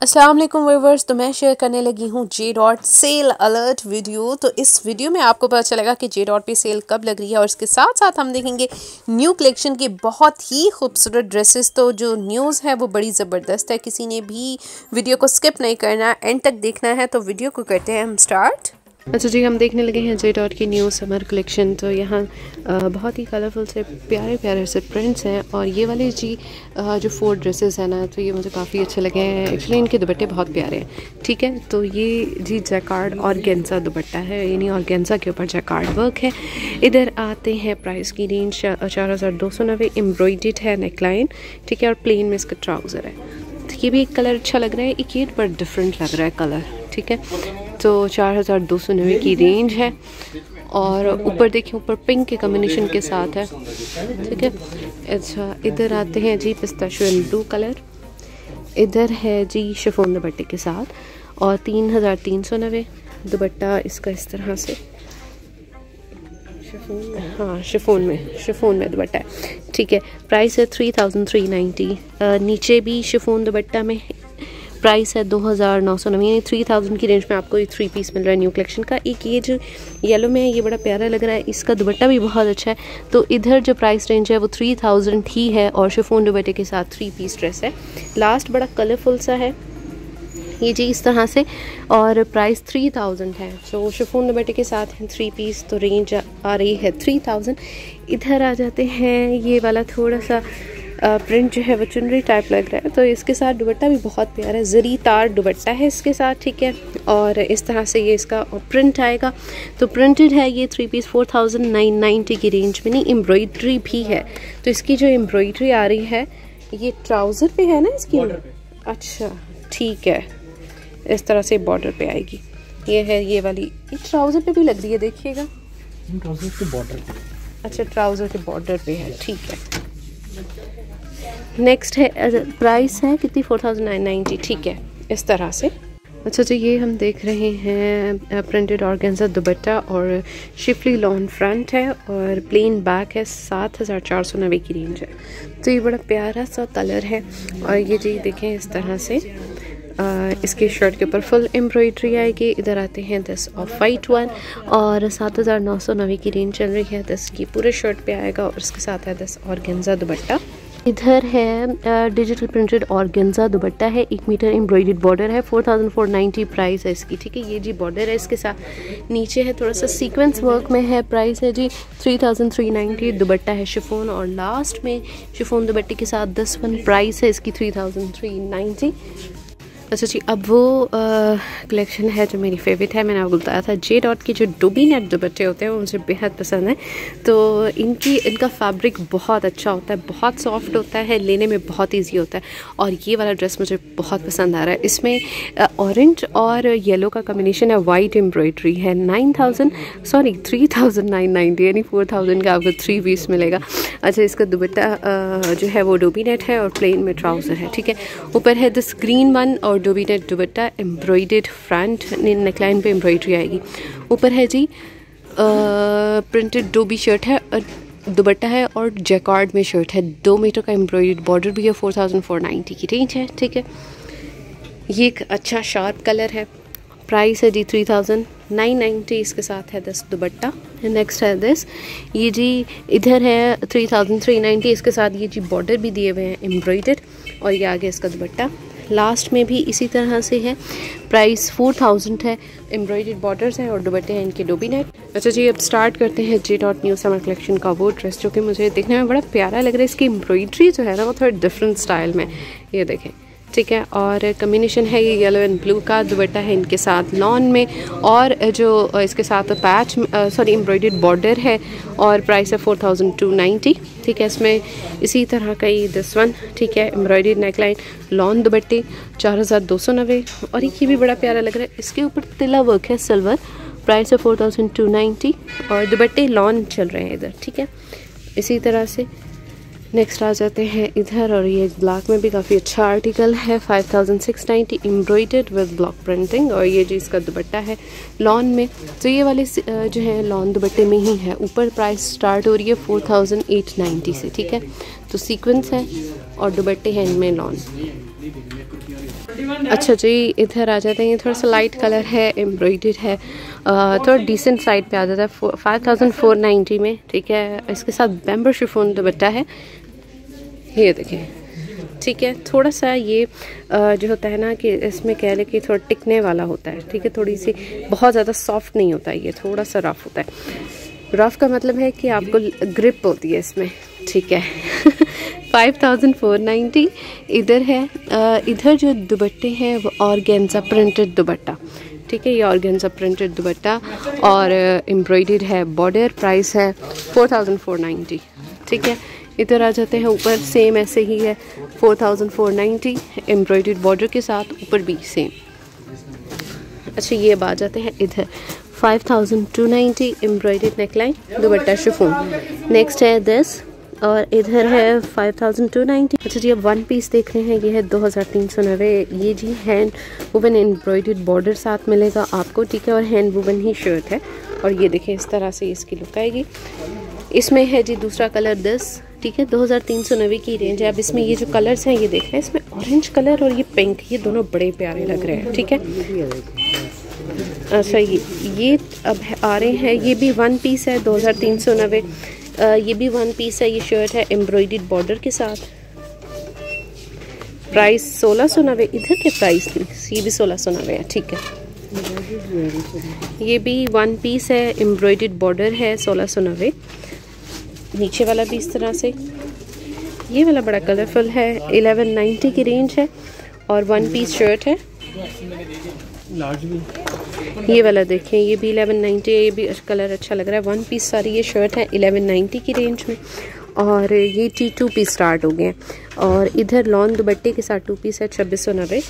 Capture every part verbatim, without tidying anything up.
अस्सलाम वालेकुम व्यूअर्स। तो मैं शेयर करने लगी हूँ J dot sale alert video. तो इस वीडियो में आपको पता चलेगा कि जे डॉट पे सेल कब लग रही है और इसके साथ साथ हम देखेंगे न्यू कलेक्शन की बहुत ही खूबसूरत ड्रेसेस। तो जो न्यूज़ है वो बड़ी ज़बरदस्त है, किसी ने भी वीडियो को स्किप नहीं करना, एंड तक देखना है। तो वीडियो को करते हैं हम स्टार्ट। अच्छा जी, हम देखने लगे हैं जे डॉट की न्यू समर कलेक्शन। तो यहाँ बहुत ही कलरफुल से प्यारे प्यारे से प्रिंट्स हैं और ये वाले जी आ, जो फोर ड्रेसेस हैं ना, तो ये मुझे काफ़ी अच्छे लगे हैं। एक्चुअली इनके दुपट्टे बहुत प्यारे हैं, ठीक है। तो ये जी जैकार्ड ऑर्गेन्जा दुपट्टा है, यानी ऑर्गेन्जा के ऊपर जैकार्ड वर्क है। इधर आते हैं प्राइस की रेंज चार हज़ार दो सौ नब्बे, एम्ब्रॉयडर्ड है नेकलाइन, ठीक है, और प्लेन में इसका ट्राउज़र है। तो ये भी एक कलर अच्छा लग रहा है, एक ये पर डिफरेंट लग रहा है कलर, ठीक है। तो चार हज़ार दो सौ नब्बे की रेंज है और ऊपर देखिए, ऊपर पिंक के कॉम्बिनेशन के साथ है, ठीक है। अच्छा, इधर आते हैं जी पिस्ताशियो एंड ब्लू कलर। इधर है जी शिफॉन दुपट्टे के साथ और तीन हज़ार तीन सौ नब्बे दुपट्टा इसका इस तरह से शिफॉन में, हाँ शिफॉन में शिफॉन में दुपट्टा है, ठीक है। प्राइस है थ्री थाउजेंड थ्री नाइन्टी। नीचे भी शिफॉन दुपट्टा में प्राइस है दो हज़ार नौ सौ नब्बे, यानी थ्री थाउजेंड की रेंज में आपको ये थ्री पीस मिल रहा है न्यू कलेक्शन का। एक ये जो येलो में है, ये बड़ा प्यारा लग रहा है, इसका दुपट्टा भी बहुत अच्छा है। तो इधर जो प्राइस रेंज है वो थ्री थाउजेंड ही है और शिफॉन दुपट्टे के साथ थ्री पीस ड्रेस है। लास्ट बड़ा कलरफुल सा है ये जी इस तरह से, और प्राइस थ्री थाउजेंड है। जो शिफॉन दुपट्टे के साथ है थ्री पीस, तो रेंज आ रही है थ्री थाउजेंड। इधर आ जाते हैं, ये वाला थोड़ा सा प्रिंट जो है वो चुनरी टाइप लग रहा है। तो इसके साथ दुपट्टा भी बहुत प्यारा है, जरी तार दुपट्टा है इसके साथ, ठीक है। और इस तरह से ये इसका प्रिंट आएगा। तो प्रिंटेड है ये three piece, four thousand nine ninety की रेंज में। नहीं, एम्ब्रॉयड्री भी है। तो इसकी जो एम्ब्रॉयड्री आ रही है ये ट्राउज़र पे है ना इसकी, अच्छा ठीक है, इस तरह से बॉर्डर पे आएगी। ये है ये वाली, ये ट्राउज़र पे भी लग रही है, देखिएगा ट्राउज़र के बॉर्डर पे। अच्छा, ट्राउज़र के बॉर्डर पे है, ठीक है। नेक्स्ट है, प्राइस है कितनी, फोर थाउजेंड नाइन नाइन्टी, ठीक है, इस तरह से। अच्छा जी, ये हम देख रहे हैं प्रिंटेड ऑर्गेन्जा दुपट्टा और शिफली लॉन फ्रंट है और प्लेन बैक है, सात हज़ार चार सौ नब्बे की रेंज है। तो ये बड़ा प्यारा सा कलर है और ये जी देखें इस तरह से आ, इसके शर्ट के ऊपर फुल एम्ब्रॉयड्री आएगी। इधर आते हैं दिस ऑफ वाइट वन और सात हज़ार नौ सौ नब्बे की रेंज चल रही है। दिस की पूरे शर्ट पे आएगा और इसके साथ है दिस ऑर्गेन्जा दुपट्टा। इधर है डिजिटल प्रिंटेड ऑर्गेन्जा दुपट्टा है, एक मीटर एम्ब्रॉयडर्ड बॉर्डर है, four thousand four ninety price है इसकी, ठीक है। ये जी बॉर्डर है इसके साथ, नीचे है थोड़ा सा सीक्वेंस वर्क में है। प्राइस है जी three thousand three ninety. Dupatta है शिफॉन और लास्ट में शिफॉन दुपट्टे के साथ दस वन प्राइस है इसकी थ्री थाउजेंड थ्री नाइन्टी। अच्छा जी, अब वो कलेक्शन है जो मेरी फेवरेट है। मैंने आपको बताया था जे डॉट के जो डोबी नेट दुपट्टे होते हैं वो मुझे बेहद पसंद है। तो इनकी इनका फैब्रिक बहुत अच्छा होता है, बहुत सॉफ्ट होता है, लेने में बहुत इजी होता है। और ये वाला ड्रेस मुझे बहुत पसंद आ रहा है। इसमें ऑरेंज और येलो का कॉम्बिनेशन है, वाइट एम्ब्रॉयड्री है। Nine thousand sorry three thousand nine ninety, यानी फोर थाउजेंड का आपको थ्री पीस मिलेगा। अच्छा, इसका दुपट्टा जो है वो डोबी नेट है और प्लेन में ट्राउज़र है, ठीक है। ऊपर है दिस ग्रीन वन और dobby net dupatta, embroidered front, neckline पे एम्ब्रॉयडरी आएगी। ऊपर है जी प्रिंटेड डोबी शर्ट है, दुपट्टा है और जैकार्ड में शर्ट है। दो मीटर का एम्ब्रॉयडर्ड बॉर्डर भी है, फोर थाउजेंड फोर नाइन्टी की रेंज है, ठीक है। ये एक अच्छा शार्प कलर है। प्राइस है जी थ्री थाउजेंड नाइन नाइन्टी, इसके साथ है दस दुपट्टा। नेक्स्ट है दिस, ये जी इधर है थ्री थाउजेंड थ्री नाइन्टी, इसके साथ ये जी बॉर्डर भी दिए हुए हैं एम्ब्रॉयडर्ड और ये आगे इसका दुपट्टा। लास्ट में भी इसी तरह से है, प्राइस फोर थाउजेंड है, एम्ब्रॉयडर्ड बॉर्डर्स हैं और दुपट्टे हैं इनके डोबी नेट। अच्छा जी, अब स्टार्ट करते हैं J dot new summer collection का वो ड्रेस जो कि मुझे देखने में बड़ा प्यारा लग रहा है। इसकी एम्ब्रॉयडरी जो है ना वो थोड़ा डिफरेंट स्टाइल में, ये देखें, ठीक है। और कम्बिनेशन है ये येलो एंड ब्लू का। दुपट्टा है इनके साथ लॉन में और जो इसके साथ पैच सॉरी एम्ब्रॉयडर्ड बॉर्डर है और प्राइस है फोर थाउजेंड टू नाइन्टी, ठीक है। इसमें इसी तरह का ही दिस वन, ठीक है, एम्ब्रॉयडर्ड नेकलाइन, लॉन दुपट्टे, चार हज़ार दो सौ नब्बे। और एक ये भी बड़ा प्यारा लग रहा है, इसके ऊपर तिला वर्क है सिल्वर, प्राइस है फोर थाउजेंड टू नाइन्टी और दुपट्टे लॉन चल रहे हैं इधर, ठीक है। इसी तरह से नेक्स्ट आ जाते हैं इधर, और ये ब्लैक में भी काफ़ी अच्छा आर्टिकल है, five thousand six ninety embroidered with block printing और ये जी इसका दुपट्टा है लॉन में। तो ये वाले जो है लॉन दुपट्टे में ही है। ऊपर प्राइस स्टार्ट हो रही है फोर थाउजेंड एट नाइन्टी से, ठीक है। तो सीक्वेंस है और दुपट्टे हैं इनमें लॉन। अच्छा जी, इधर आ जाते हैं। थोड़ा सा लाइट कलर है, एम्ब्रॉयडर्ड है, थोड़ा डिसेंट साइड पे आ जाता है फाइव थाउजेंड फोर नाइन्टी में। ठीक है, इसके साथ बैम्बू शिफॉन दुपट्टा है, ये देखिए। ठीक है, थोड़ा सा ये जो होता है ना कि इसमें कह ले कि थोड़ा टिकने वाला होता है। ठीक है, थोड़ी सी बहुत ज़्यादा सॉफ्ट नहीं होता है, ये थोड़ा सा रफ़ होता है। रफ़ का मतलब है कि आपको ग्रिप होती है इसमें। ठीक है फाइव थाउजेंड फोर नाइन्टी इधर है। इधर जो दुपट्टे हैं वो ऑर्गेन्जा प्रिंटेड दुपट्टा। ठीक है, ये ऑर्गेन्जा प्रिंटेड दुपट्टा और एम्ब्रॉयडर्ड है, बॉर्डर प्राइस है फोर थाउजेंड फोर नाइन्टी। ठीक है, इधर आ जाते हैं ऊपर, सेम ऐसे ही है four thousand four ninety embroidered border के साथ, ऊपर भी सेम। अच्छा, ये अब आ जाते हैं इधर five thousand two ninety embroidered neckline dupatta chiffon. Next है दिस, और इधर है फाइव थाउजेंड टू नाइन्टी। अच्छा जी, अब वन पीस देख रहे हैं, ये है दो हज़ार तीन सौ नब्बे। ये जी हैंड वुवन एम्ब्रॉयडर्ड बॉर्डर साथ मिलेगा आपको। ठीक है, और हैंड वुवन ही शर्ट है, और ये देखें इस तरह से इसकी लुक आएगी। इसमें है जी दूसरा कलर दिस। ठीक है, दो हज़ार तीन सौ नब्बे की रेंज है। अब इसमें ये जो कलर्स हैं ये देख रहे हैं, इसमें ऑरेंज कलर और ये पिंक, ये दोनों बड़े प्यारे लग रहे हैं। ठीक है, अच्छा ये ये अब आ रहे हैं, ये भी वन पीस है दो हज़ार तीन सौ नब्बे। ये भी वन पीस है, ये शर्ट है एम्ब्रॉयडर्ड बॉर्डर के साथ, प्राइस सोलह सौ नब्बे। इधर के प्राइस थी, ये भी सोलह सौ नब्बे है। ठीक है, ये भी वन पीस है, एम्ब्रॉयडर्ड बॉर्डर है, सोलह सौ नब्बे। नीचे वाला भी इस तरह से, ये वाला बड़ा कलरफुल है, इलेवन नाइन्टी की रेंज है, और वन पीस शर्ट है। ये वाला देखें, ये भी इलेवन नाइन्टी है, ये भी कलर अच्छा लग रहा है। वन पीस सारी ये शर्ट है इलेवन नाइन्टी की रेंज में, और ये टी टू पीस स्टार्ट हो गए हैं। और इधर लॉन दुपट्टे के साथ टू पीस है छब्बीस सौ नब्बे।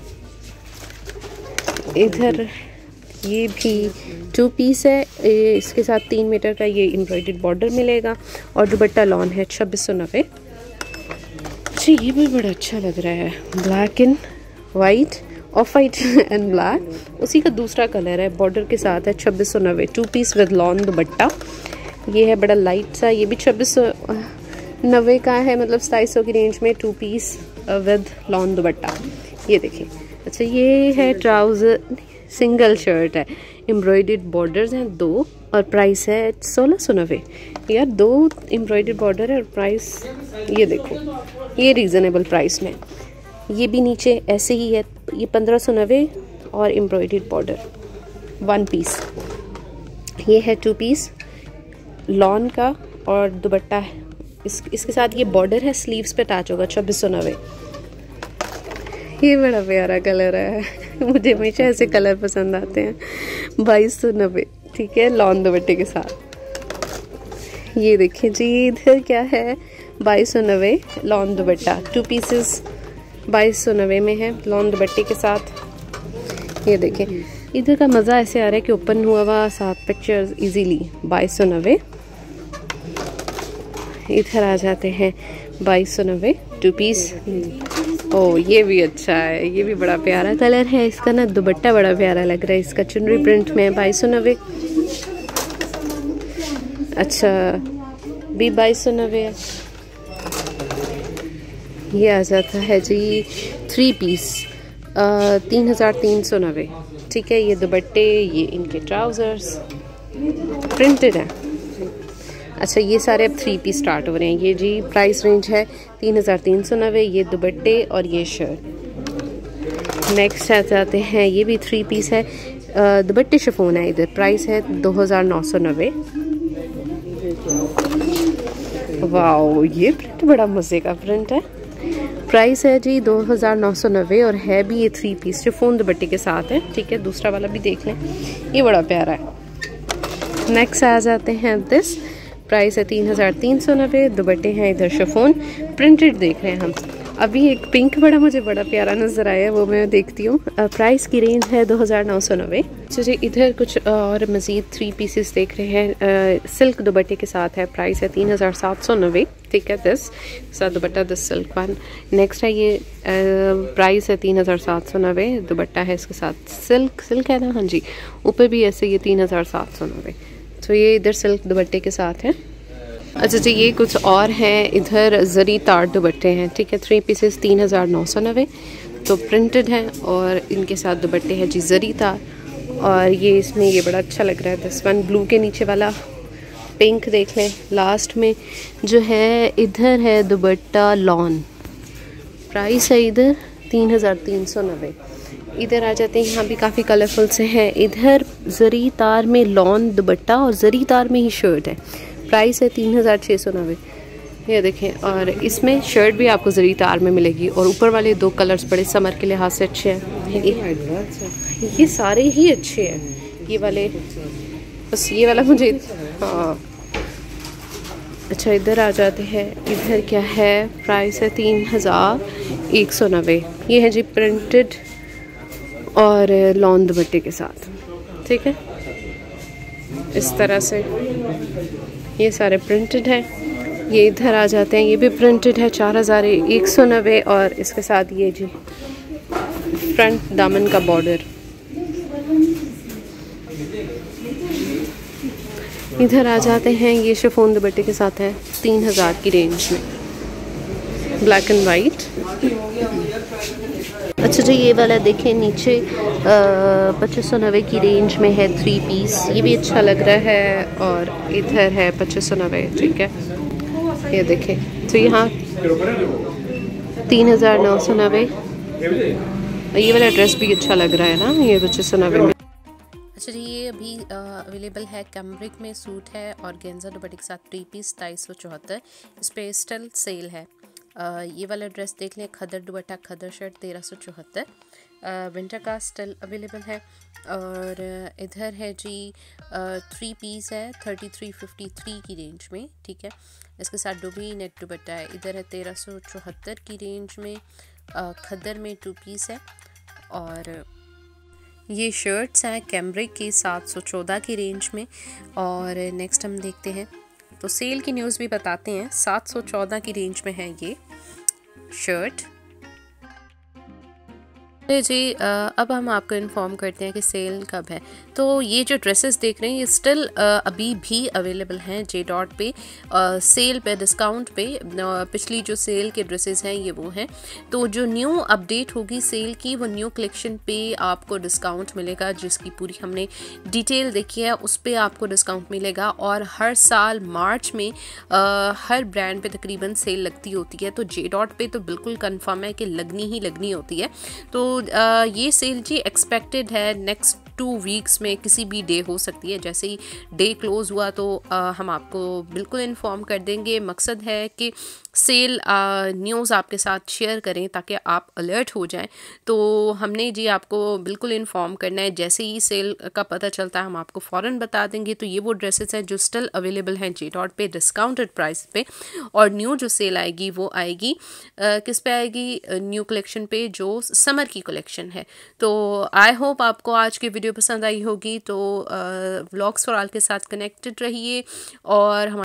इधर ये भी टू पीस है, ये इसके साथ तीन मीटर का ये एम्ब्रॉयडर्ड बॉर्डर मिलेगा, और दुपट्टा लॉन है छब्बीस सौ नब्बे। अच्छा, ये भी बड़ा अच्छा लग रहा है, black and white, off white and black, उसी का दूसरा कलर है, बॉर्डर के साथ है, छब्बीस सौ नब्बे। Two piece with lawn dupatta, ये है बड़ा लाइट सा, ये भी छब्बीस सौ नब्बे का है, मतलब सताईस सौ की रेंज में, two piece with lawn dupatta, ये देखिए। अच्छा, ये है ट्राउज़र, सिंगल शर्ट है, एम्ब्रॉयडर्ड बॉर्डर्स हैं दो, और प्राइस है सोलह सौ नब्बे। यार दो एम्ब्रॉयडर्ड बॉर्डर है और प्राइस ये देखो, ये रीज़नेबल प्राइस में। ये भी नीचे ऐसे ही है, ये पंद्रह सौ नब्बे और एम्ब्रॉयडर्ड बॉर्डर, वन पीस। ये है टू पीस लॉन का, और दुपट्टा है इस इसके साथ, ये बॉर्डर है, स्लीव्स पे अटैच होगा, छब्बीस सौ नब्बे। ये बड़ा प्यारा कलर है मुझे हमेशा ऐसे कलर पसंद आते हैं, बाईस सौ नब्बे। ठीक है, लॉन दुपट्टे के साथ। ये देखिए जी, इधर क्या है, बाईस सौ नब्बे लॉन दुपट्टा, टू पीसेस बाईस सौ नब्बे में है, लॉन दुपट्टे के साथ। ये देखें, इधर का मज़ा ऐसे आ रहा है कि ओपन हुआ हुआ सात पिक्चर्स इजीली, बाईस सौ नब्बे। इधर आ जाते हैं बाईस सौ नब्बे टू पीस। ओ, ये भी अच्छा है, ये भी बड़ा प्यारा कलर है इसका ना, दुपट्टा बड़ा प्यारा लग रहा है इसका, चुनरी प्रिंट में, बाईस सौ नब्बे। अच्छा, भी बाईस सौ नब्बे है। ये आ जाता है जी थ्री पीस, तीन हज़ार तीन सौ नब्बे। ठीक है, ये दुपट्टे, ये इनके ट्राउज़र्स प्रिंटेड है। अच्छा, ये सारे अब थ्री पीस स्टार्ट हो रहे हैं। ये जी प्राइस रेंज है तीन हज़ार तीन सौ नब्बे, ये दुपट्टे और ये शर्ट। नेक्स्ट आ जाते हैं, ये भी थ्री पीस है, दुपट्टे शिफॉन है, इधर प्राइस है दो हज़ार नौ सौ नब्बे। वाओ, ये प्रिंट बड़ा मज़े का प्रिंट है, प्राइस है जी दो हज़ार नौ सौ नब्बे, और है भी ये थ्री पीस शिफॉन दुपट्टे के साथ है। ठीक है, दूसरा वाला भी देख लें, ये बड़ा प्यारा है। नेक्स्ट आ जाते हैं दिस, प्राइस है तीन हज़ार तीन सौ नब्बे, दुपट्टे हैं इधर शिफॉन प्रिंटेड देख रहे हैं हम। अभी एक पिंक बड़ा मुझे बड़ा प्यारा नज़र आया, वो मैं देखती हूँ। प्राइस की रेंज है दो हज़ार नौ सौ नब्बे। चलिए, इधर कुछ और मज़ीद थ्री पीसेस देख रहे हैं, आ, सिल्क दुपट्टे के साथ है, प्राइस है तीन हज़ार सात सौ नब्बे। ठीक है, दिस साथ dupatta, this silk one. Next है ये, प्राइस है तीन हज़ार सात सौ नब्बे, दुपट्टा है इसके साथ, सिल्क सिल्क है ना, हाँ जी, ऊपर भी ऐसे ये तीन हज़ार सात सौ नब्बे। तो ये इधर सिल्क दुपट्टे के साथ है। अच्छा जी, ये कुछ और हैं, इधर जरी तार दुपट्टे हैं। ठीक है, थ्री पीसेस तीन हज़ार नौ सौ नब्बे, तो प्रिंटेड है और इनके साथ दुपट्टे हैं जी जरी तार। और ये इसमें ये बड़ा अच्छा लग रहा है दिस वन, ब्लू के नीचे वाला पिंक देख लें। लास्ट में जो है इधर है दुपट्टा लॉन, प्राइस है इधर तीन हज़ार तीन सौ नब्बे। इधर आ जाते हैं, यहाँ भी काफ़ी कलरफुल से हैं। इधर जरी तार में लॉन दुपट्टा और जरी तार में ही शर्ट है, प्राइस है तीन हज़ार छः सौ नब्बे। ये देखें, और इसमें शर्ट भी आपको जरी तार में मिलेगी। और ऊपर वाले दो कलर्स बड़े समर के लिहाज से अच्छे हैं। ये, ये सारे ही अच्छे हैं, ये वाले बस ये वाला मुझे हाँ। अच्छा इधर आ जाते हैं, इधर क्या है, प्राइस है तीन हज़ार एक सौ नब्बे। ये है जी प्रिंटेड और लॉन दुपट्टे के साथ, ठीक है। इस तरह से ये सारे प्रिंटेड हैं। ये इधर आ जाते हैं, ये भी प्रिंटेड है, चार हज़ार एक सौ नब्बे। और इसके साथ ये जी फ्रंट दामन का बॉर्डर। इधर आ जाते हैं, ये शिफॉन दुपट्टे के साथ है, तीन हज़ार की रेंज में, ब्लैक एंड वाइट। अच्छा जी ये वाला देखें नीचे पच्चीस सौ नब्बे की रेंज में है, थ्री पीस, ये भी अच्छा लग रहा है। और इधर है पच्चीस सौ नब्बे, ठीक है। ये देखें, तो यहाँ तीन हज़ार नौ सौ नब्बे। ये वाला ड्रेस भी अच्छा लग रहा है ना, ये पच्चीस सौ नब्बे में। अच्छा जी ये अभी अवेलेबल है, कैम्ब्रिक में सूट है और गेंजा दुपट्टे के साथ थ्री पीस, तेईस सौ चौहत्तर। इस पर स्टिल सेल है। Uh, ये वाला ड्रेस देख लें, खदर दुपट्टा खदर शर्ट तेरह सौ चौहत्तर। विंटर का स्टिल अवेलेबल है। और इधर है जी थ्री पीस है, थर्टी थ्री फिफ्टी थ्री की रेंज में, ठीक है। इसके साथ डुबी नेट दुपट्टा है। इधर है तेरह सौ चौहत्तर की रेंज में, uh, खदर में टू पीस है। और ये शर्ट्स हैं कैम्ब्रिक की सात सौ चौदह की रेंज में। और नेक्स्ट हम देखते हैं, तो सेल की न्यूज़ भी बताते हैं। सात सौ चौदह की रेंज में है ये शर्ट। जी अब हम आपको इन्फॉर्म करते हैं कि सेल कब है। तो ये जो ड्रेसेस देख रहे हैं ये स्टिल अभी भी अवेलेबल हैं जे डॉट पे, सेल पे, डिस्काउंट पे। पिछली जो सेल के ड्रेसेस हैं ये वो हैं। तो जो न्यू अपडेट होगी सेल की, वो न्यू कलेक्शन पे आपको डिस्काउंट मिलेगा, जिसकी पूरी हमने डिटेल देखी है, उस पर आपको डिस्काउंट मिलेगा। और हर साल मार्च में आ, हर ब्रांड पे तकरीबन सेल लगती होती है, तो जे डॉट पे तो बिल्कुल कन्फर्म है कि लगनी ही लगनी होती है। तो Uh, ये सेल जी एक्सपेक्टेड है नेक्स्ट टू वीक्स में, किसी भी डे हो सकती है। जैसे ही डे क्लोज हुआ तो uh, हम आपको बिल्कुल इन्फॉर्म कर देंगे। मकसद है कि सेल न्यूज़ uh, आपके साथ शेयर करें ताकि आप अलर्ट हो जाएं। तो हमने जी आपको बिल्कुल इन्फॉर्म करना है, जैसे ही सेल का पता चलता है हम आपको फ़ौरन बता देंगे। तो ये वो ड्रेसेस हैं जो स्टिल अवेलेबल हैं जे डॉट पे डिस्काउंटेड प्राइस पे। और न्यू जो सेल आएगी वो आएगी uh, किस पे आएगी, न्यू कलेक्शन पे जो समर की कलेक्शन है। तो आई होप आपको आज की वीडियो पसंद आई होगी। तो व्लॉग्स फॉर ऑल के साथ कनेक्टेड रहिए और हमारे